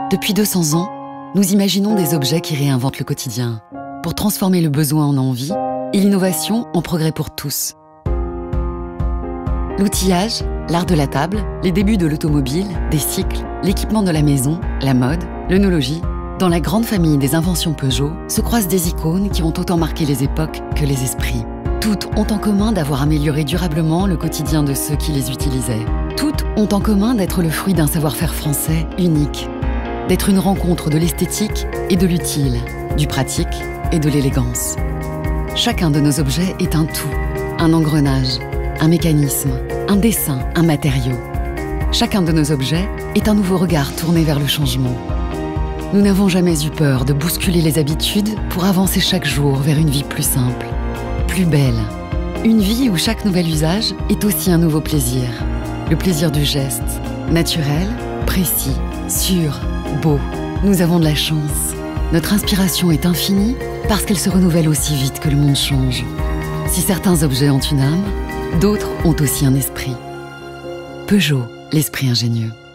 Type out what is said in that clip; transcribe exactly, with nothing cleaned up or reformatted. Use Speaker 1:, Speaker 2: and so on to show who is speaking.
Speaker 1: Depuis deux cents ans, nous imaginons des objets qui réinventent le quotidien pour transformer le besoin en envie et l'innovation en progrès pour tous. L'outillage, l'art de la table, les débuts de l'automobile, des cycles, l'équipement de la maison, la mode, l'œnologie. Dans la grande famille des inventions Peugeot se croisent des icônes qui ont autant marqué les époques que les esprits. Toutes ont en commun d'avoir amélioré durablement le quotidien de ceux qui les utilisaient. Toutes ont en commun d'être le fruit d'un savoir-faire français unique, d'être une rencontre de l'esthétique et de l'utile, du pratique et de l'élégance. Chacun de nos objets est un tout, un engrenage, un mécanisme, un dessin, un matériau. Chacun de nos objets est un nouveau regard tourné vers le changement. Nous n'avons jamais eu peur de bousculer les habitudes pour avancer chaque jour vers une vie plus simple, plus belle. Une vie où chaque nouvel usage est aussi un nouveau plaisir. Le plaisir du geste, naturel, précis, sûr, beau. Nous avons de la chance. Notre inspiration est infinie parce qu'elle se renouvelle aussi vite que le monde change. Si certains objets ont une âme, d'autres ont aussi un esprit. Peugeot, l'esprit ingénieux.